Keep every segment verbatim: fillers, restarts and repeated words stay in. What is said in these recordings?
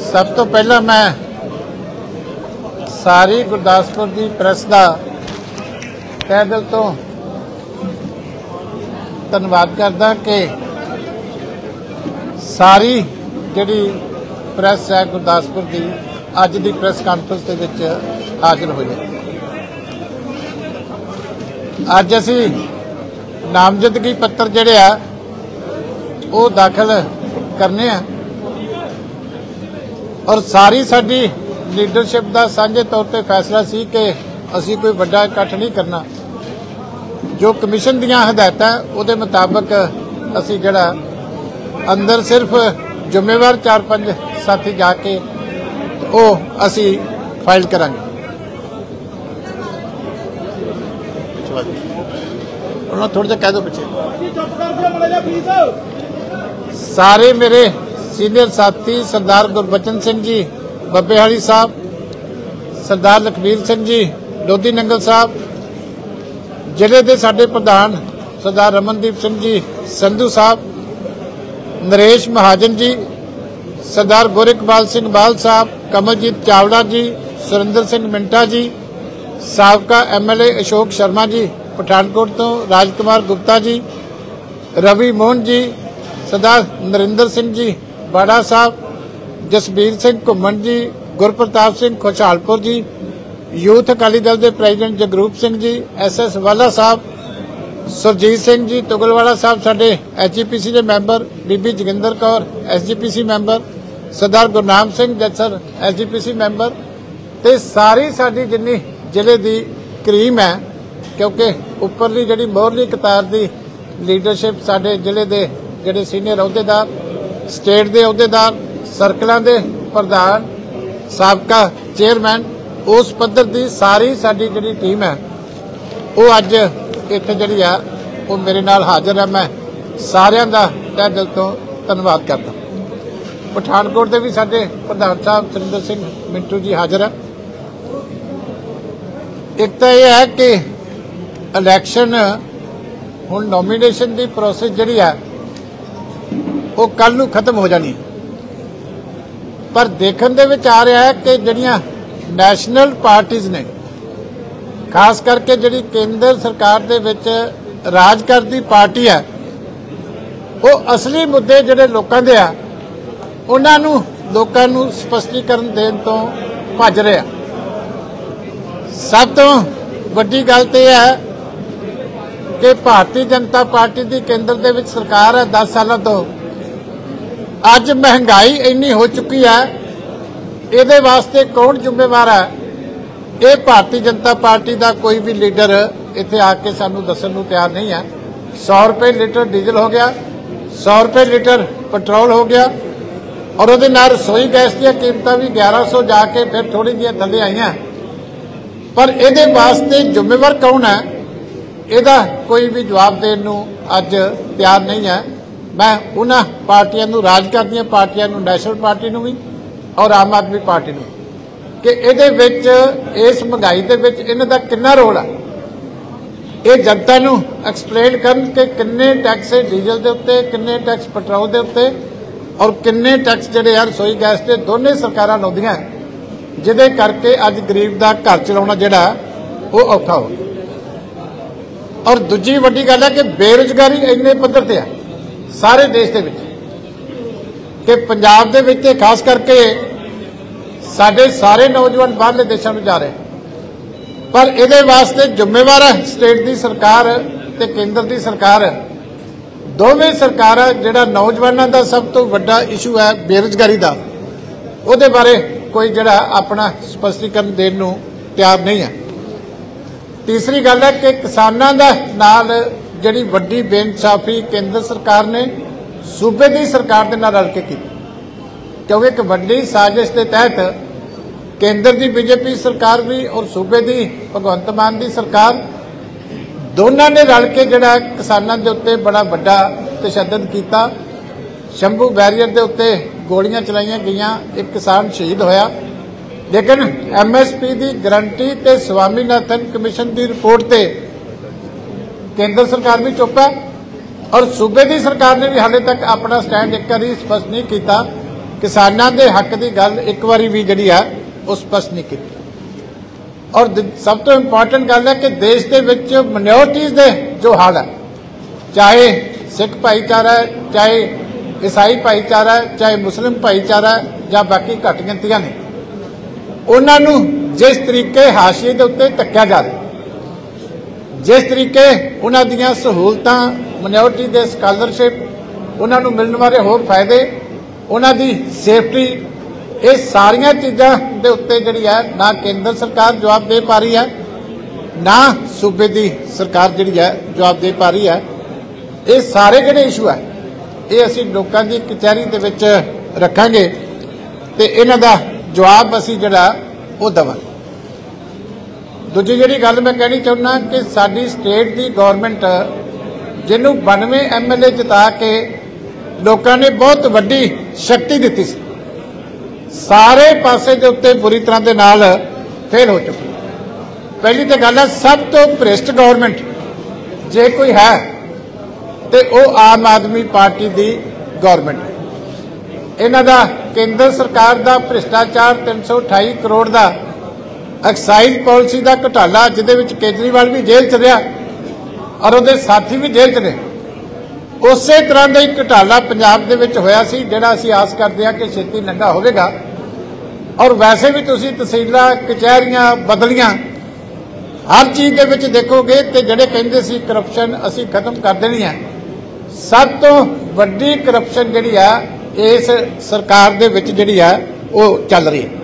सब तो पहला मैं सारी गुरदासपुर की प्रेस का तहे दिल तो धन्यवाद करदा कि सारी जिहड़ी प्रेस है गुरदासपुर की अज की प्रेस कॉन्फ्रेंस के विच हाजिर हुई है। अज असी नामजदगी पत्र जिहड़े आ वो दाखिल करने हैं और सारी साडी लीडरशिप का साझे तौर पर फैसला सी कि असी कोई बड़ा इकट्ठ नहीं करना। जो कमीशन दीयां हदायतां उहदे मुताबक असी जिहड़ा अंदर सिर्फ जिम्मेवार चार पांच साथी जाके वो असी फाइल करांगे। थोड़ा जा कह दो पीछे। सारे मेरे सीनियर साथी सरदार गुरबचन सिंह जी बब्बेहाली साहब, सरदार लखबीर सिंह जी लोधी नंगल साहब, जिले के साडे प्रधान सरदार रमनदीप सिंह जी संधू साहब, नरेश महाजन जी, सरदार गोरिकपाल सिंह बाल साहब, कमलजीत चावड़ा जी, सुरेंद्र सिंह मिंटा जी, साबका M L A Ashok Sharma ji Pathankot तो, राजकुमार गुप्ता जी, रवि मोहन जी, सरदार नरिंदर सिंह जी बाड़ा साहब, जसबीर सिंह घुम्मन जी, गुरप्रताप सिंह खुशहालपुर जी, यूथ अकाली दल के president Jagroop Singh ji, S S वाला साहब, सुरजीत सिंह जी तुगलवाड़ा साहब साडे एच जी पी सी के member, Bibi Joginder Kaur S G P C member, Sardar Gurnam Singh Jassar S G P C member, तो सारी साडी जिन्नी जिले की क्रीम है, क्योंकि उपरली जिहड़ी मोहरली कतार की लीडरशिप साडे जिले के जिहड़े सीनियर अहुदेदार, स्टेट के अहुदेदार, सर्कलों के प्रधान, साबका चेयरमैन, उस पद्धर की सारी साडी जिहड़ी टीम है वो अज इत्थे जिहड़ी आ वो मेरे नाल हाजिर है। मैं सारियां दा तहे दिल तो धन्यवाद करदा। पठानकोट के भी साडे प्रधान साहब सुरेंद्र सिंह मिंटू जी हाजिर है। एक तो यह है कि इलैक्शन हुण नॉमीनेशन की प्रोसेस जिहड़ी है वो कल नूं खत्म हो जानी, पर देखण दे विच आ रहा है कि जिहड़ियां नैशनल पार्टीज ने, खास करके जिहड़ी केंद्र सरकार दे विच राज करदी पार्टी है, वो असली मुद्दे जिहड़े लोकां दे आ उन्हां नूं लोकां नूं स्पष्टीकरण देण तो भज रहे आ। सब तो वड्डी गल ते है कि भारतीय जनता पार्टी की केंद्र दे विच सरकार है दस सालों तो, अज महंगाई इन्नी हो चुकी है, इहदे वास्ते कौन जिम्मेवार है? ये भारतीय जनता पार्टी का कोई भी लीडर इत्थे आके सानू दस्सण नूं तैयार नहीं है। सौ रुपए लीटर डीजल हो गया, सौ रुपए लीटर पेट्रोल हो गया, और उहदे नाल रसोई गैस दी कीमतां भी ग्यारह सौ जाके फिर थोड़ी जी थल्ले आईयां। पर इहदे वास्ते जिम्मेवार कौन है? इहदा कोई भी जवाब देण नूं अज तैयार नहीं है। मैं उन्हां पार्टियां नूं, राज करदियां पार्टियां नूं, नैशनल पार्टी नूं भी और आम आदमी पार्टी नूं कि इहदे विच इस महंगाई दे विच इन्हां दा किन्ना रोल है, ये जनता नूं एक्सप्लेन करन कि किन्ने टैक्स डीजल दे उत्ते, किन्ने टैक्स पेट्रोल दे उत्ते और किन्ने टैक्स जिहड़े आ रसोई गैस दे दोने सरकारां लाउंदियां, जिहदे करके अज गरीब दा घर चलाउणा जिहड़ा वो औखा हो। और दूजी वड्डी गल है कि बेरोजगारी इन्ने पद्धर ते है सारे देश दे विच कि पंजाब दे विच खास करके साडे सारे नौजवान बाहरले देशों में जा रहे, पर इहदे वास्ते जिम्मेवार है स्टेट की सरकार ते केंद्र की सरकार। दोवें सरकारां जिहड़ा नौजवानों का सब तो वड्डा इशू है बेरोजगारी का, उहदे बारे कोई जिहड़ा अपना स्पष्टीकरण देण नूं तैयार नहीं है। तीसरी गल है कि किसानां दा नाल जिहड़ी वड्डी बेइंसाफी केंद्र सरकार ने सूबे की सरकार दे नाल रल के की, क्योंकि एक वड्डी साजिश के तहत केंद्र की बीजेपी सरकार भी और सूबे की भगवंत मान की सरकार दोनों ने रल के जिहड़ा किसानां दे उत्ते बड़ा वड्डा तशद्दद किया। शंभू बैरियर के उत्ते गोलियां चलाइयां गईयां, एक किसान शहीद होया, लेकिन एम एस पी की गारंटी ते स्वामीनाथन कमीशन की रिपोर्ट ते केंद्र सरकार भी चुप है और सूबे की सरकार ने भी हाले तक अपना स्टैंड एक बार स्पष्ट नहीं किया किसानां दे हक की गल एक बारी भी जिहड़ी आ वो स्पष्ट नहीं की। और सब तो इंपॉर्टेंट गल है कि देश के विच माइनॉरिटीज़ दे जो हाल है, चाहे सिख भाईचारा है, चाहे ईसाई भाईचारा है, चाहे मुस्लिम भाईचारा है, या बाकी घट गिनतियां ने, उन्होंने जिस तरीके हाशिए के उत्ते धक्या जा रहा, जिस तरीके उन्हों दियां सहूलतां, माइनॉरिटी दे स्कॉलरशिप, उन्होंने मिलने वाले होर फायदे, उन्हों दी सेफ्टी, ये सारिया चीज़ों के उत्ते जिहड़ी है ना केंद्र सरकार जवाब दे पा रही है, ना सूबे की सरकार जिहड़ी है जवाब दे पा रही है। ये सारे जिहड़े इशू है ये असीं लोकां दी कचहरी दे विच रखांगे ते इन्हां दा जवाब असीं जिहड़ा वो देवांगे। दूजी जिहड़ी गल मैं कहनी चाहुंदा कि साडी स्टेट की गौरमेंट जिन्हों बानवे एम एल ए जिता के लोगों ने बहुत वड्डी शक्ति दी सी, सारे पासे के उत्ते बुरी तरह के नाल फेल हो चुकी। पहली तो गल है सब तो भ्रिष्ट गौरमेंट जे कोई है तो वह आम आदमी पार्टी की गौरमेंट है। इन्हां दा केंद्र सरकार का भ्रिष्टाचार तीन सौ अठाई करोड़ का एक्साइज पॉलिसी का घोटाला, जिहदे विच केजरीवाल भी जेल च रहा और उहदे साथी भी जेल च ने, उस तरह का एक घोटाला पंजाब दे विच होया सी, जिहड़ा असीं आस करते हैं कि छेती नंगा होवेगा। और वैसे भी तुसीं तहसीलां कचहरियां बदलियां हर चीज़ दे विच देखोगे तो जिहड़े कहिंदे सी करप्शन असीं खत्म कर देनी है, सब तो वड्डी करप्शन जिहड़ी है इस सरकार दे विच जिहड़ी है वो चल रही है।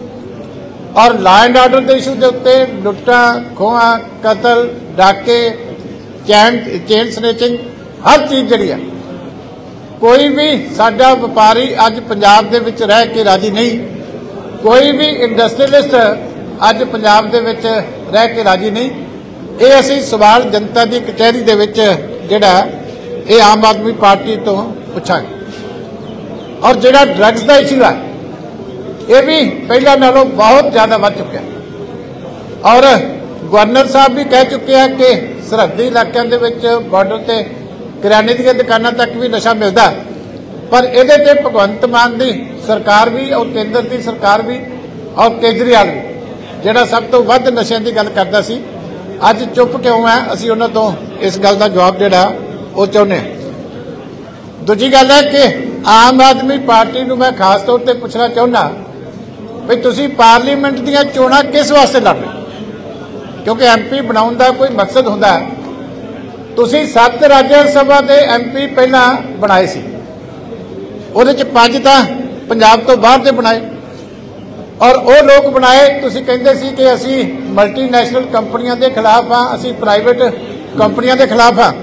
और लॉ एंड ऑर्डर के इशू के उत्ते लुट्टां खोहां, कतल, डाके, चैन चेन स्नैचिंग, हर चीज़ जिहड़ी है, कोई भी साडा व्यापारी अज पंजाब दे विच रह के राजी नहीं, कोई भी इंडस्ट्रीलिस्ट अज पंजाब दे विच रह के राजी नहीं। ये असीं सवाल जनता की कचहरी दे विच जिहड़ा ये आम आदमी पार्टी तो पुछांगे। और जिहड़ा ड्रग्स का इशू है ये भी पहला नालों बहुत ज़्यादा बढ़ चुका है। और गवर्नर साहब भी कह चुके हैं कि सरहदी इलाकों के विच बॉर्डर से किराने दी दुकानों तक भी नशा मिलता, पर इहदे ते भगवंत मान की सरकार भी और केंद्र की सरकार भी और केजरीवाल भी जिहड़ा सब तो वध नशिਆਂ की गल करता सी, अज चुप क्यों है? असीं उन्हां तों इस गल का जवाब जिहड़ा वो चाहुंदे हां। दूजी गल है कि आम आदमी पार्टी नूं मैं खास तौर पर पुछना चाहुंदा भी तुसीं पार्लीमेंट दीयां चोणां किस वास्ते लड़ रहे? क्योंकि एम पी बनाउण दा कोई मकसद हुंदा है। तुसीं सत्त राज्य सभा के एम पी पहला बनाए सी, उहदे च पंज तां पंजाब तो बाहर दे बनाए, और वो लोग बनाए तुसीं कहिंदे सी कि असीं मल्टीनैशनल कंपनियां के खिलाफ हाँ, असीं प्राइवेट कंपनियां के खिलाफ हाँ,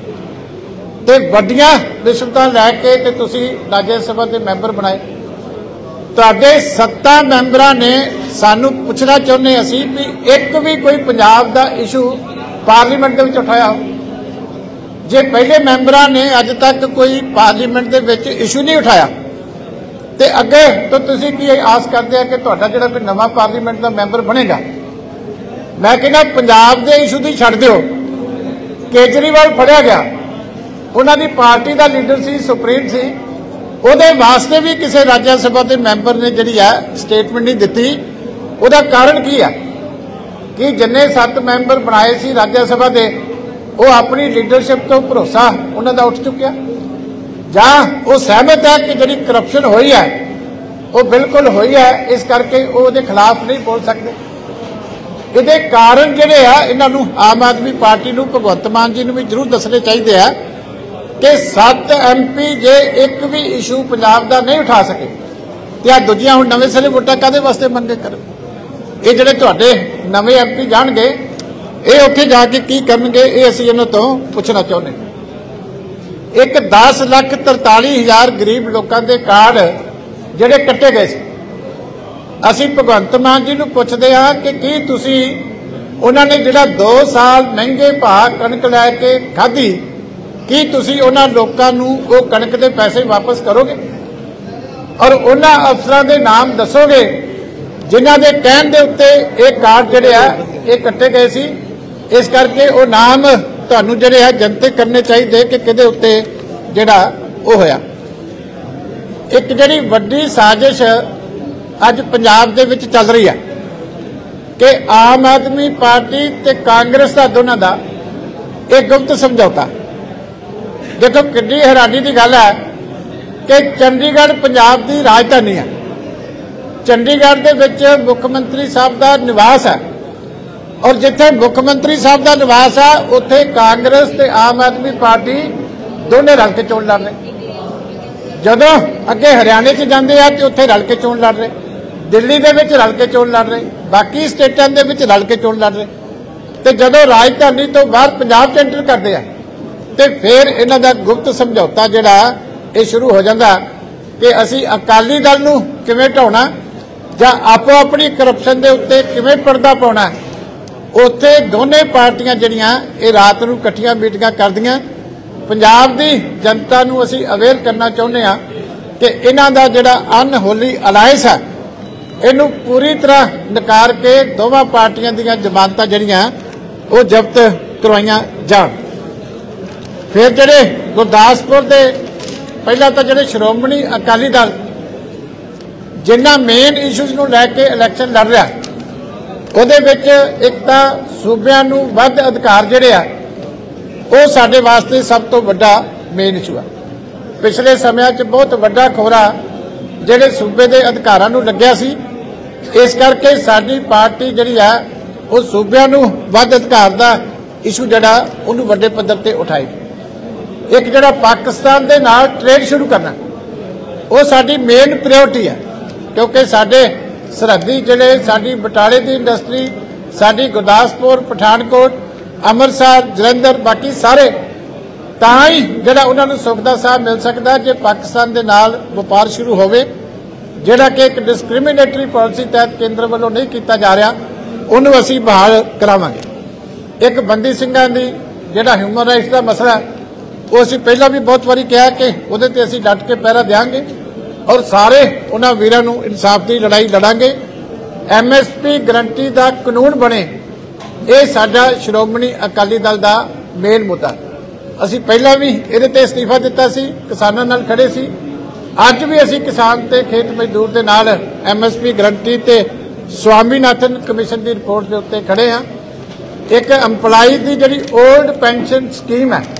ते वड्डियां रिश्वतां लैके ते तुसीं राज्य सभा के मैंबर बनाए। तुहाडे सत्ता मैंबरां ने सानूं पुछना चाहुंदे असीं भी एक भी कोई पंजाब का इशू पार्लीमेंट दे विच उठाया हो? जे पहले मैंबरां ने अज तक कोई पार्लीमेंट दे विच इशू नहीं उठाया तो अगे तो तुसीं की आस करते हैं कि तुहाडा जिहड़ा कोई नवां पार्लीमेंट का मैंबर बनेगा? मैं कहना पंजाब के इशू की छड्ड दिओ, केजरीवाल फड़िया गया, उन्होंने पार्टी का लीडर सी, सुप्रीम सी, उहदे वास्ते भी किसी राज्य सभा के मैंबर ने जिहड़ी है स्टेटमेंट नहीं दी। उहदा कारण की है कि जिन्ने सत्त मैंबर बनाए सी राज्य सभा के वो अपनी लीडरशिप तो भरोसा उन्हों का उठ चुकिया, जां वो सहमत है कि जिहड़ी करप्शन हुई है वो बिल्कुल हुई है, इस करके वो उहदे खिलाफ नहीं बोल सकते। इहदे कारण जिहड़े आ इन्हां नूं आम आदमी पार्टी नूं भगवंत मान जी नूं भी जरूर दसने चाहिए है कि सत्त एम पी जे एक भी इशू पंजाब का नहीं उठा सके तो आ दूजियां हुण नवें सिरे वोटां काहदे वास्ते मंगे कर? ये जिहड़े तुहाडे नवें एम पी जाणगे ये उत्थे जाके की करनगे, ये असीं इन्हां तों पुछना चाहुंदे। एक दस लख तरताली हज़ार गरीब लोगों के कार्ड जिहड़े कट्टे गए सी, असीं भगवंत मान जी नूं पुछदे हां कि की तुसीं उन्हां ने जिहड़ा दो साल महंगे भाव कणक लैके खाधी, की तुसीं उन्हां लोकां नूं वो कणक के पैसे वापस करोगे? और उन्हां अफसरां दे नाम दसोगे जिन्हां दे कहण दे उत्ते ये कार्ड जिहड़े आ ये कट्टे गए सी? इस करके वो नाम तुहानूं जिहड़े आ जनतक करने चाहिए कि किहदे उत्ते जिहड़ा वो होया। एक जिहड़ी वड्डी साजिश अज पंजाब दे विच चल रही है कि आम आदमी पार्टी ते कांग्रेस का दोनों का एक गुप्त समझौता। देखो कितनी हैरानी की गल है कि चंडीगढ़ पंजाब की राजधानी है। चंडीगढ़ दे विच मुख्यमंत्री साहब का निवास है और जिथे मुख्यमंत्री साहब का निवास है उत्थे कांग्रेस ते आम आदमी पार्टी दोनों रल के चोण लड़ रहे। जदों अगे हरियाणे च जांदे आ ते उत्थे रल के चोण लड़ रहे, दिल्ली दे विच रल के चोण लड़ रहे, बाकी स्टेटां दे विच रल के चोण लड़ रहे। ते जदों राजधानी तो बाहर पंजाब च एंटर करते हैं तो फिर इन्हां दा गुप्त समझौता जिहड़ा ये शुरू हो जाता कि असीं अकाली दल नूं किवें ढाउणा जां आपो अपनी करप्शन दे उत्ते किवें पर्दा पाउणा। उत्थे दोने पार्टियां जिहड़ियां ये रात नूं इकट्ठियां मीटिंगां करदियां। पंजाब दी जनता नूं असीं अवेयर करना चाहुंदे हां कि इन्हां दा जिहड़ा अनहोली अलायंस है इनू पूरी तरह नकार के दोवां पार्टियां दीयां जमानतां जिहड़ियां वो जब्त करवाइयां जाण। फिर जिहड़े गुरदासपुर दे पहला तो जिहड़े श्रोमणी अकाली दल जिन्हां मेन इशूज़ नूं लैके इलैक्शन लड़ रहा उहदे विच एक तां सूबिਆਂ नूं वध अधिकार जिहड़े आ वो साडे वास्ते सब तो वड्डा मेन इशू है। पिछले समय च बहुत वड्डा खोरा जिहड़े सूबे दे अधिकारां नूं लग्गिआ सी, इस करके साडी पार्टी जिहड़ी आ वो सूबिਆਂ नूं वध अधिकार दा इशू जिहड़ा उहनूं वड्डे पੱਧਰ ते उठाई। एक जिहड़ा पाकिस्तान दे नाल ट्रेड शुरू करना वो साडी मेन प्रायोरिटी है क्योंकि साडे सरहदी जिले साडी बटाले की इंडस्ट्री साडी गुरदासपुर पठानकोट अमृतसर जलंधर बाकी सारे तां ही जिहड़ा उन्हां नूं सुख दा साह मिल सकदा जे पाकिस्तान दे नाल वपार शुरू होवे जिहड़ा कि एक डिस्क्रिमिनेटरी पॉलिसी तहत केंद्र वालों नहीं किया जा रहा उन्होंने असीं बहाल करावांगे। एक बंदी सिंघां दी जिहड़ा ह्यूमन राइट्स का मसला वो असीं पहला भी बहुत बारी कहा कि उहदे ते असीं डट के पहरा देंगे और सारे उन्हां वीरां नूं इंसाफ की लड़ाई लड़ांगे। एम एस पी गरंटी का कानून बने ये साडा श्रोमणी अकाली दल का मेन मुद्दा। असीं पहला भी इहदे ते इस्तीफा दिता सी, किसानां नाल खड़े सी, अज भी असीं किसान ते खेत मजदूर दे नाल एम एस पी गरंटी ते स्वामीनाथन कमीशन की रिपोर्ट के उत्ते खड़े हाँ। एक अंपलाई की जिहड़ी ओल्ड पेंशन स्कीम है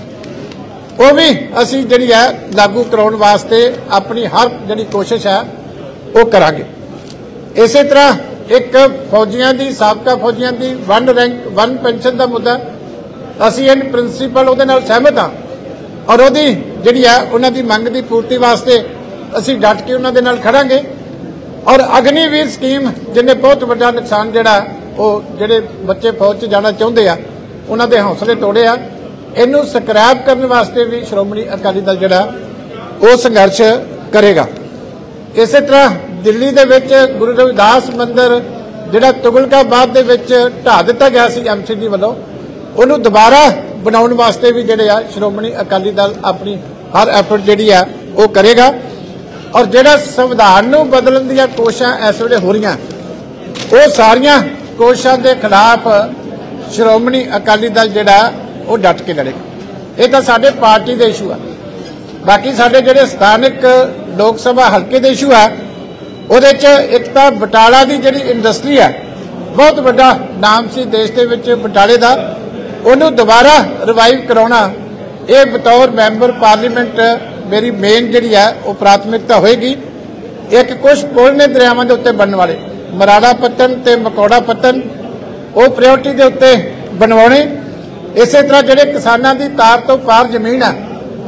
वो भी असीं जिहड़ी है लागू कराउण वास्ते अपनी हर जिहड़ी कोशिश है वो करांगे। इस तरह एक फौजियां दी साबका फौजियां दी वन रैंक वन पेंशन का मुद्दा असीं इन प्रिंसीपल उहदे नाल सहमत हाँ और उहदी जिहड़ी है उन्हां दी मंग दी पूर्ति वास्ते असीं डट के उन्हां दे नाल खड़ांगे। और अग्निवीर स्कीम जिन्हें बहुत वड्डा नुकसान जिहड़ा वो जिहड़े बच्चे फौज च जाना चाहुंदे आ उन्हां दे हौसले तोड़े आ इनू स्क्रैप करने वास्ते भी श्रोमणी अकाली दल जिहड़ा वो संघर्ष करेगा। इस तरह दिल्ली दे विच गुरु रविदास मंदिर जिहड़ा तुगलकाबाद दे विच ढा दिता गया सी एम सी डी वालों उहनू दोबारा बनाउण वास्ते भी जिहड़े आ श्रोमणी अकाली दल अपनी हर एफर्ट जिहड़ी आ वो करेगा। और जिहड़ा संविधान नू बदलण दीआं कोशिशां इस वेले हो रहीआं वो सारियां कोशिशां दे खिलाफ श्रोमणी अकाली दल जिहड़ा वो डट के लड़ेगा। ये तो साडे पार्टी के इशू है। बाकी साडे जिहड़े स्थानिक लोक सभा हल्के के इशू है उहदे च एक तो बटाला की जिहड़ी इंडस्ट्री है बहुत वड्डा नाम सी देश के विच बटाले का उन्होंने दोबारा रिवाइव कराउणा ये बतौर मैंबर पार्लीमेंट मेरी मेन जिहड़ी है वो प्राथमिकता होएगी। एक कुछ पुल ने दरियावां के उत्ते बनने वाले मराड़ा पत्तन ते मकौड़ा पत्तन वो प्रायोरिटी के उत्ते बनवाने। इस तरह जिहड़े किसानां दी तार तो पार जमीन है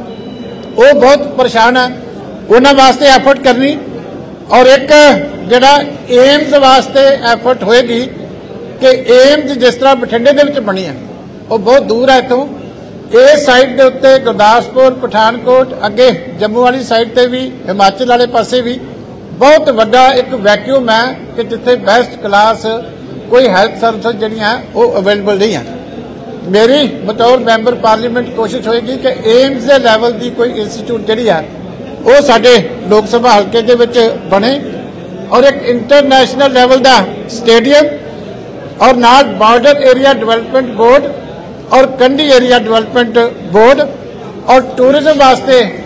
वो बहुत परेशान है उन्हां वास्ते एफर्ट करनी। और एक जिहड़ा एम्स वास्ते एफर्ट होएगी कि एम्स जिस तरह बठिंडे दे विच बनी है वो बहुत दूर है इत्थों इस साइड के उत्ते गुरदासपुर पठानकोट अगे जम्मू वाली साइड ते भी हिमाचल वाले पासे भी बहुत वड्डा एक वैक्यूम है कि जिथे बेस्ट क्लास कोई हैल्थ सर्विस जिहड़ियां वो अवेलेबल नहीं है। मेरी बतौर मैंबर पार्लीमेंट कोशिश होएगी कि एम्स के लैवल की कोई इंस्टीट्यूट जिहड़ी है वो साडे लोक सभा हल्के दे विच बने और एक इंटरनेशनल लैवल का स्टेडियम और नाल बॉर्डर एरिया डिवेलपमेंट बोर्ड और कंडी एरिया डिवेलपमेंट बोर्ड और टूरिज्म वास्ते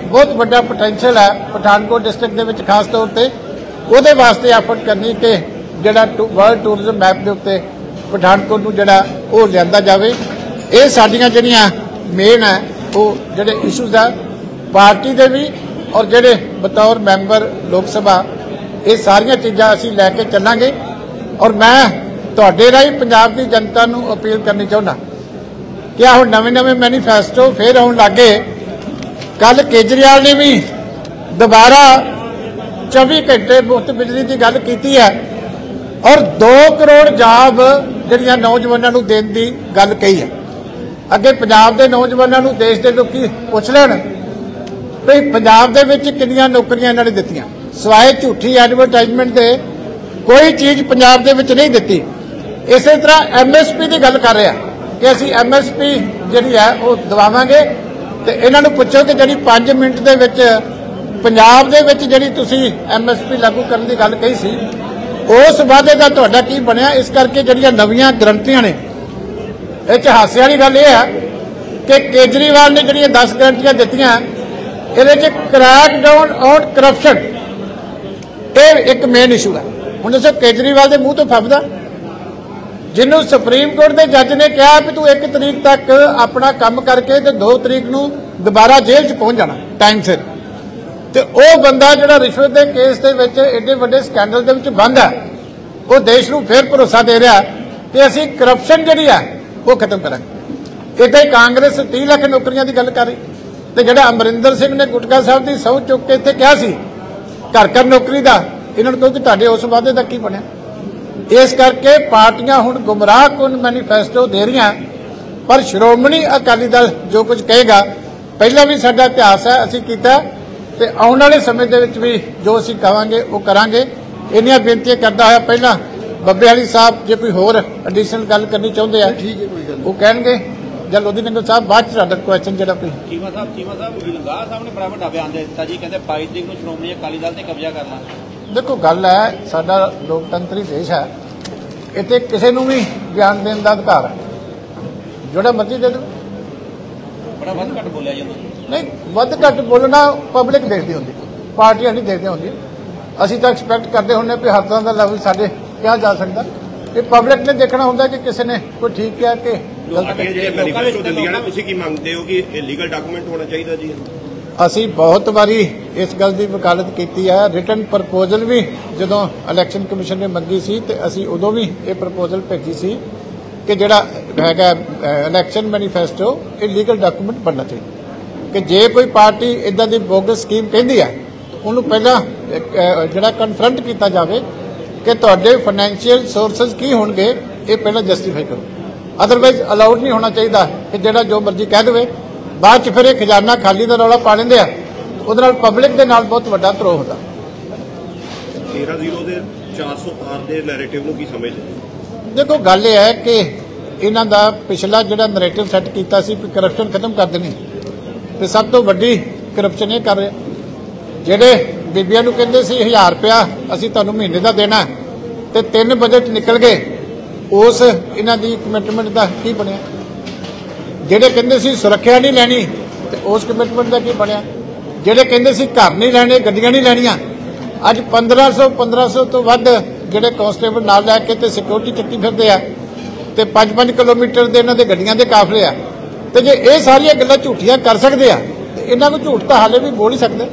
बहुत बड़ा पोटेंशियल है पठानकोट डिस्ट्रिक्ट दे विच, खास तौर पर ਉਹਦੇ वास्ते एफर्ट करनी कि ਜਿਹੜਾ वर्ल्ड टूरिज्म मैप के उत्ते पठानकोट ਨੂੰ ਜਿਹੜਾ ਉਹ ਲਿਆਂਦਾ ਜਾਵੇ। ਇਹ ਸਾਡੀਆਂ ਜਿਹੜੀਆਂ मेन है वो ਜਿਹੜੇ इशूज है पार्टी ਦੇ भी और ਜਿਹੜੇ बतौर मैंबर लोक सभा ये सारिया चीज़ां असीं लैके चलांगे। और मैं तुहाडे राही पंजाब की जनता नूं अपील करनी चाहुंदा कि आ हुण नवें नवें मैनीफेस्टो फिर आउण लग गए। कल केजरीवाल ने भी दोबारा चौबी घंटे मुफ्त बिजली की गल की है और दो करोड़ जॉब जिहड़ियां नौजवानों नूं देण दी गल कही है। अगे पंजाब के नौजवानों नूं देश के लोग पुछ लैण भी पंजाब दे विच कितनियां नौकरियां इन्हां ने दित्तियां, सिवाए झूठी एडवरटाइजमेंट के कोई चीज़ पंजाब दे विच नहीं दित्ती। इस तरह एम एस पी की गल कर रहे हैं कि असीं एम एस पी जिहड़ी है वो दवावांगे ते इन्हां नूं पुछो कि जिहड़ी पांच मिनट दे विच पंजाब दे विच जिहड़ी तुसीं एम एस पी लागू करने की गल कही सी उस वादे का तुहाडा की बनिया। इस करके जिहड़ियां नवीं गरंटियां ने इह हासे वाली गल यह है कि केजरीवाल ने जिहड़ियां दस गरंटियां दित्तियां इहदे च क्रैक डाउन ऑन करप्शन ये एक मेन इशू है। हुण दसो केजरीवाल के मूँह तो फबदा जिन्हों सुप्रीम कोर्ट के जज ने कहा भी तू एक तरीक तक अपना काम करके तो दो तरीक नूं दोबारा जेल च पहुंच जाना टाइम सिर, तो वह बंदा जो रिश्वत के केस के विच एडे वड्डे स्कैंडल के विच बंद है वो देश नूं फिर भरोसा दे रहा कि असीं करप्शन जिहड़ी है वो खत्म करांगे। इत्थे कांग्रेस तीह लाख नौकरियां की गल कर रही तो जिहड़ा अमरिंदर सिंह ने गुटका साहब की सहुं चुक के इत्थे कहा सी घर घर नौकरी का, इन्होंने कहो कि तुहाडे उस वादे का की बनिया। इस करके पार्टियां हुण गुमराह कुन मैनीफेस्टो दे रही, पर श्रोमणी अकाली दल जो कुछ कहेगा पहला भी साडा इतिहास है असीं कीता ते आउण वाले समय दे विच भी जो असीं कहांगे वो करांगे। इन्नियां बेनतियां करदा होया पहला बब्बे वाली साहब जे कोई होर एडिशनल गल करनी चाहुंदे आ वो कहणगे ਜਾਂ ਲੋਧੀ ਨੰਗਲ ਸਾਹਿਬ ਬਾਅਦ ਚ ਸਾਡਾ ਕੁਐਸਚਨ ਜਿਹੜਾ ਕੋਈ ਚੀਮਾ ਸਾਹਿਬ ਚੀਮਾ ਸਾਹਿਬ ਵਿਲੰਗਾ ਸਾਹਿਬ ਨੇ ਪ੍ਰਾਈਵੇਟ ਬਿਆਨ ਦੇ ਦਿੱਤਾ ਜੀ, ਕਹਿੰਦੇ ਬਾਈ ਤਰੀਕ ਨੂੰ ਸ਼੍ਰੋਮਣੀ ਅਕਾਲੀ ਦਲ ਤੇ ਕਬਜ਼ਾ ਕਰਨਾ। ਦੇਖੋ ਗੱਲ ਹੈ ਸਾਡਾ ਲੋਕਤੰਤਰੀ ਦੇਸ਼ ਹੈ, ਇੱਥੇ ਕਿਸੇ ਨੂੰ ਵੀ ਬਿਆਨ ਦੇਣ ਦਾ ਅਧਿਕਾਰ ਹੈ, ਜਿਹੜਾ ਮਰਜ਼ੀ ਦੇ ਦੇ। ਬੜਾ ਵੱਧ ਘੱਟ ਬੋਲਿਆ ਜਾਂਦਾ ਨਹੀਂ, ਵੱਧ ਘੱਟ ਬੋਲਣਾ ਪਬਲਿਕ ਦੇਖਦੀ ਹੁੰਦੀ, ਪਾਰਟੀਆਂ ਨਹੀਂ ਦੇਖਦੀਆਂ ਹੁੰਦੀਆਂ। ਅਸੀਂ ਤਾਂ ਐਕਸਪੈਕਟ ਕਰਦੇ ਹੁੰਦੇ ਵੀ ਹਰ ਤਰ੍ਹਾਂ ਦਾ ਲੈਵਲ ਸਾਡੇ ਕਿਹਾ ਜਾ ਸਕਦਾ, ਇਹ ਪਬਲਿਕ ਨੇ ਦੇਖਣਾ ਹੁੰਦਾ ਕਿ ਕਿਸੇ ਨੇ ਕੋਈ ਠੀਕ ਕਿਹਾ ਕਿ ਅਸੀਂ ਬਹੁਤ ਵਾਰੀ इस गल की वकालत की है। रिटन प्रपोजल भी जो इलैक्शन कमीशन ने मंगी सी ते असी उदों भी ये प्रपोजल भेजी सी कि जिहड़ा हैगा इलैक्शन मैनीफेस्टो ये लीगल डॉक्यूमेंट बनना चाहिए कि जे कोई पार्टी इदां दी बोगस स्कीम कहती है तो उन्होंने पहला जिहड़ा कन्फ्रंट किया जाए कि तुहाडे फाइनैंशियल सोर्सिस की होणगे, ये पहला जस्टिफाई करो। अदरवाइज अलाउड नहीं होना चाहिए कि जिहड़ा जो मर्जी कह दे बाद च फिर खजाना खाली का रौला पा लेंदे आ, उहदे नाल पब्लिक दे नाल बहुत वड्डा धरो होता। तेरह जीरो दे चार सौ पार दे नैरेटिव नूं की समझदे? देखो गल यह है कि इन्हां दा पिछला जिहड़ा नैरेटिव सैट कीता सी कि करप्शन खत्म कर देनी, ते सब तो वड्डी करप्शन ये कर रहे जिहड़े बीबियां नूं कहंदे सी हज़ार रुपया असीं तुहानूं महीने दा देना ते तीन बजट निकल गए, उस इन्हां दी कमिटमेंट का की बनिया। जिहड़े कहंदे सी सुरक्षा नहीं लैनी ते उस कमिटमेंट का की बनिया। जिहड़े कहंदे सी घर नहीं लैणे गड्डियां नहीं लैणियां, अज पंद्रह सौ पंद्रह सौ तो वध जिहड़े कांस्टेबल नाल लैके ते सिक्योरिटी चक्की फिरदे आ ते पांच पांच किलोमीटर दे इन्हां दे गड्डियां दे काफले आ, ते जे ये सारियां गल्लां झूठियां कर सकदे आ ते इन्हां नूं झूठ तां हाले भी बोल ही सकदे।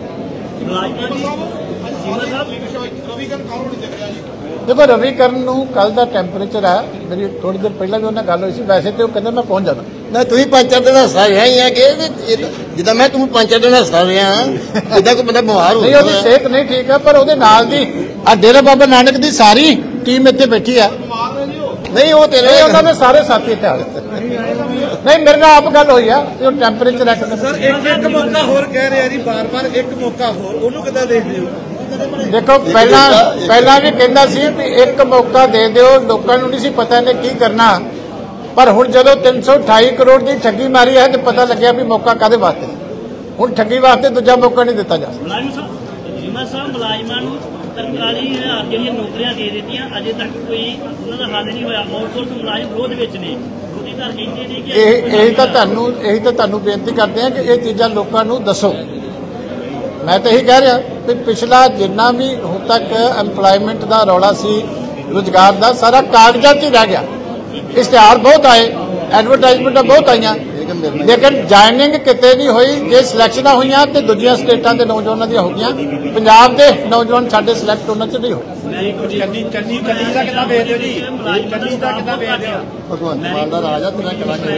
देखो रविकरण नूं कल दा टैंपरेचर है, मेरी थोड़ी देर पहला भी उन्हें गल हुई सी, वैसे तो कहंदा मैं पहुंच जाना। ना तू ही पांच चार दिन हसदा रहा ही है कि जिद्दां मैं तू पांच चार दिन हसदा रहा इदां कोई बंदा बीमार हो नहीं, ओहदी सेहत नहीं ठीक है, पर ओहदे नाल दी आ डेरा बाबा नानक दी सारी टीम इत्थे बैठी है। नहीं वो तेरे उन्होंने सारे साथी इत्थे आ गए। नहीं मेरे नाल आप गल हुई है कि टैंपरेचर है सर एक एक मौका होर कह रहे जी, बार बार एक मौका होर ओनू किदां देखदे हो? देखो पहला पहला भी कहता सी कि एक मौका दे दो, लोगों को नहीं सी पता ने की करना, पर हुण जदों तीन सौ अठाई करोड़ की ठगी मारी है तो पता लग्या भी मौका कादे वास्ते, हुण ठगी वास्ते दूजा मौका नहीं दिता जा सकता। तरताली हज़ार जिहड़ियां नौकरियां दे दित्तियां अजे तक कोई उन्हां दा हल नहीं होया, आउटसोर्स मुलाजम विरोध विच ने, विरोधी धड़ कहंदे ने कि यही यही तां तुहानूं यही तां तुहानूं बेनती करते हैं कि ये चीज़ां लोकां नूं दसो मैं तो यही कह रहा कि पिछला जिन्ना भी ਹੁਣ तक एम्पलॉयमेंट का रौला सी रोजगार का सारा कागजात ही रह गया। इश्तिहार बहुत आए, एडवरटाइजमेंट बहुत आईयां, लेकिन जॉइनिंग किते नहीं हुई। जे सिलेक्शन हुई तो दूजिया स्टेटा के नौजवानों दी हो गई, पंजाब के नौजवान साडे सिलेक्ट होने च नहीं होए। चन्नी चन्नी चन्नी का कितना भेज दियो जी, चन्नी का कितना भेज दियो। भगवंत मान का राजा तेरा कला के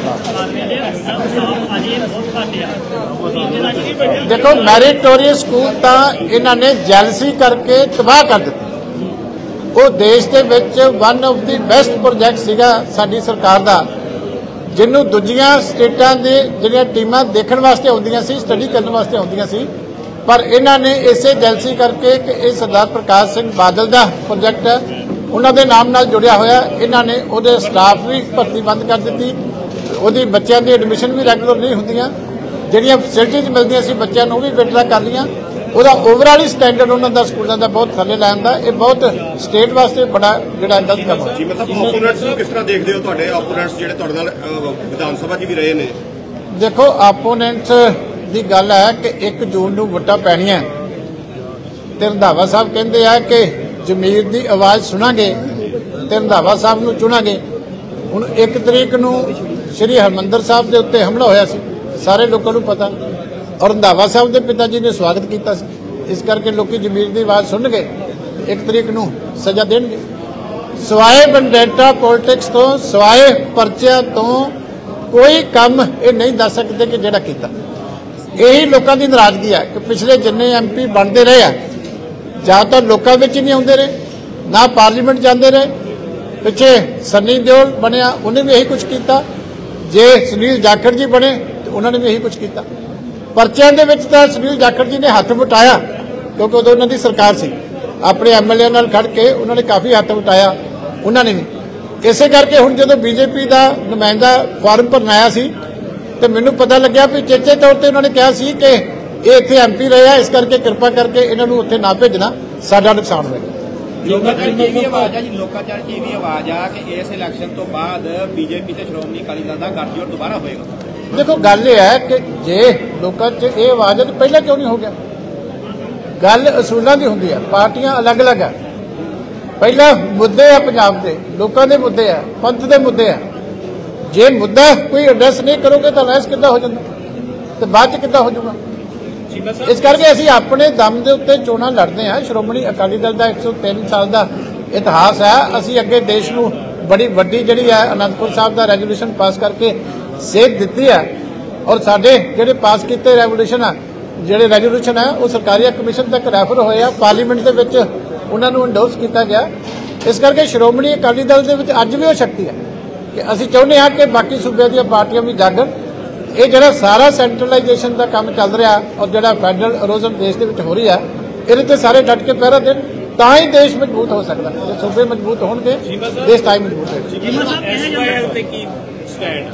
देखो मैरिटोरियस स्कूल तो इन्होंने जैलसी करके तबाह कर दिते। वो देश के विच one of the best project सीगा साडी सरकार दा, जिन्हों दूजिया स्टेटां दे जिहड़ियां टीमां देखण वास्ते आउंदियां सी, स्टडी करने वास्ते आउंदियां सी, पर इन्होंने इसे जैलसी करके कि ये सरदार प्रकाश सिंह बादल का प्रोजेक्ट है, उन्होंने नाम नाल जुड़िया होया, इन्होंने उहदे स्टाफ भी भर्ती बंद कर दी, उहदी बच्चों की एडमिशन भी रैगूलर नहीं होंदियां, जिहड़ियां फैसिलिटीज मिलदियां सी बच्चों को भी विड्रा कर लिया। ਉਹਦਾ ਓਵਰਆਲ ਸਟੈਂਡਰਡ ਉਹਨਾਂ ਦਾ ਸਕੂਲਾਂ ਦਾ ਬਹੁਤ ਥੱਲੇ ਲੈਣ ਦਾ ਇਹ ਬਹੁਤ ਸਟੇਟ ਵਾਸਤੇ ਬੜਾ ਜਿਹੜਾ ਗਲਤ ਕੰਮ ਹੈ। ਜੀ ਮਤਲਬ ਆਪੋਨੈਂਟਸ ਨੂੰ ਕਿਸ ਤਰ੍ਹਾਂ ਦੇਖਦੇ ਹੋ, ਤੁਹਾਡੇ ਆਪੋਨੈਂਟਸ ਜਿਹੜੇ ਤੁਹਾਡੇ ਨਾਲ ਵਿਧਾਨ ਸਭਾ 'ਚ ਵੀ ਰਹੇ ਨੇ? ਦੇਖੋ ਆਪੋਨੈਂਟਸ ਦੀ ਗੱਲ ਹੈ ਕਿ ਇੱਕ ਜੂਨ ਨੂੰ ਵੋਟਾਂ ਪੈਣੀਆਂ ਤੇ ਰੰਧਾਵਾ ਸਾਹਿਬ ਕਹਿੰਦੇ ਆ ਕਿ ਜ਼ਮੀਰ ਦੀ ਆਵਾਜ਼ ਸੁਣਾਂਗੇ ਤੇ ਰੰਧਾਵਾ ਸਾਹਿਬ ਨੂੰ ਚੁਣਾਂਗੇ। ਹੁਣ ਇੱਕ ਤਰੀਕ ਨੂੰ ਸ਼੍ਰੀ ਹਰਮੰਦਰ ਸਾਹਿਬ ਦੇ ਉੱਤੇ ਹਮਲਾ ਹੋਇਆ ਸੀ, ਸਾਰੇ ਲੋਕਾਂ ਨੂੰ ਪਤਾ, और रंधावा साहब के पिता जी ने स्वागत किया, इस करके लोग जमीर की आवाज़ सुन गए, एक तरीक नूं सजा देंगे। सवाए वेंडेटा पॉलिटिक्स तो सवाए परचिया तो कोई काम ये नहीं दस सकते कि जिहड़ा कीता। यही लोगों की नाराजगी है कि पिछले जिन्ने एम पी बनते रहे हैं ज़्यादातर लोगों में ही नहीं आते रहे, ना पार्लीमेंट जाते रहे। पिछे सन्नी देओल बनया, उन्हें भी यही कुछ किया, जे सुनील जाखड़ जी बने तो उन्होंने भी यही कुछ किया। परचियां दे विच तां सुनील जाखड़ जी ने हथ वटाया क्योंकि उदों उन्हां दी सरकार सी, अपने एम एल ए नाल खड़ के उन्होंने काफ़ी हथ वटाया उन्होंने भी। इसे करके हुण जदों बीजेपी का नुमाइंदा फॉर्म भरन आया सी तो मैनूं पता लग्या भी चेचे तौर पर उन्होंने कहा सी कि ये इत्थे एम पी रहे आ, इस करके कृपा करके इन्हां नूं उत्थे ना भेजना, साडा नुकसान होएगा। लोकां च ये भी आवाज़ है जी, लोकां च ये भी आवाज़ आ कि इस इलैक्शन तो बाद बीजेपी ते श्रोमणी अकाली दल दा गठजोड़ दोबारा होएगा। देखो गल यह है कि जे लोगों च ये आवाज है तो पहले क्यों नहीं हो गया? गल असूलों की होंगी है, पार्टियां अलग अलग है। पहला मुद्दे है पंजाब के लोगों के मुद्दे है, पंथ के मुद्दे है। जे मुद्दा कोई एड्रैस नहीं करोगे तो लैस किद्दां हो जाता, तो बाद च किद्दां हो जाऊगा। इस करके असीं अपने दम के उत्ते चोणां लड़ते हैं। श्रोमणी अकाली दल का एक सौ तीन साल का इतिहास है। असीं अगे देश नूं बड़ी वड्डी जिहड़ी है आनंदपुर साहब का रेजोल्यूशन पास करके सेध दी है, और साडे जिहड़े पास किए रेवोल्यूशन है जिहड़े रेजोल्यूशन है वो सरकारी कमीशन तक रैफर होए, पार्लीमेंट के विच उन्हां नूं इंडोर्स किया गया। इस करके श्रोमणी अकाली दल के विच अज भी वो शक्ति है कि असीं चाहुंदे हां कि बाकी सूबे दी पार्टियां भी जागण। ये जिहड़ा सारा सेंट्रलाइजेशन का काम चल रहा और जिहड़ा फैडरल इरोजन देश के विच हो रही है, इहदे ते सारे डट के पहरा देण तां ही देश मजबूत हो सकता है। जे सूबे मजबूत होणगे देश तां ही मजबूत होएगा।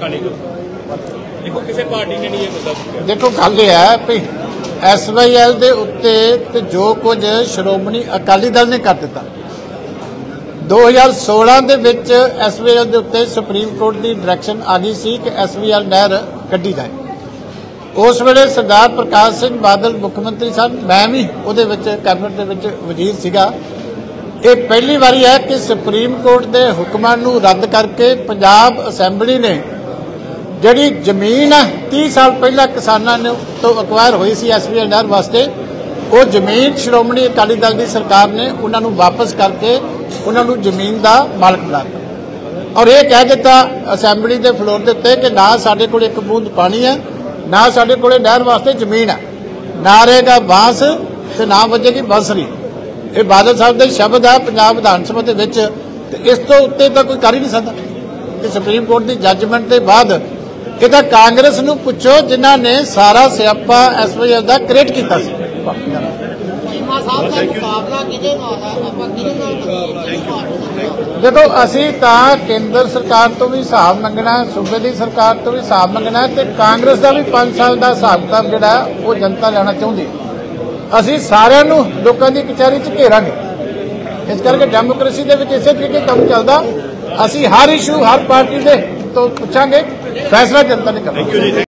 देखो किसी पार्टी ने नहीं ये मुद्दा चुक्या। देखो गल यह है भी एस वाई एल के उत्ते ते जो कुछ श्रोमणी अकाली दल ने कर दिता, दो हज़ार सोलह के विच एस वाई एल के उत्ते सुप्रीम कोर्ट की डायरैक्शन आ गई सी कि एस वाई एल नहर कड्ढी जाए। उस वेले सरदार प्रकाश सिंह बादल मुख्यमंत्री सन, मैं भी उहदे विच कैबिनेट दे विच वजीर सीगा। ये पहली बारी है कि सुप्रीम कोर्ट के हुक्मां नूं रद्द करके पंजाब असैंबली ने जिहड़ी जमीन है तीस साल पहला किसानों ने तो अक्वायर हुई सी एस वी एल नहर वास्ते, वो जमीन श्रोमणी अकाली दल की सरकार ने उन्होंने वापस करके उन्होंने जमीन का मालक बनाता और ये कह दिता असैंबली के फ्लोर के उत्ते कि ना साडे कोल एक बूंद पानी है, ना साडे कोल नहर वास्ते जमीन है, ना रहेगा बांस ते ना वजेगी बांसुरी। ये बादल साहब के शब्द है पंजाब विधान सभा के विच, इस तो उत्ते तो कोई कर ही नहीं सकता कि सुप्रीम कोर्ट की जजमेंट के बाद ये तो कांग्रेस नूं पुछो जिन्हां ने सारा सियापा एस वाई एल दा क्रिएट किया। देखो असी तां केंद्र सरकार तो भी हिसाब मंगना, सूबे की सरकार तो भी हिसाब मंगना, तो कांग्रेस का भी पांच साल का हिसाब किताब जिहड़ा वो जनता लेना चाहुंदी। असी सारिआं नूं लोकां दी कचहरी च घेरांगे। इस करके डेमोक्रेसी दे विच इसे तरीके काम चलदा। असी हर इशू हर पार्टी दे तो पूछांगे, फैसला जनता ने करना।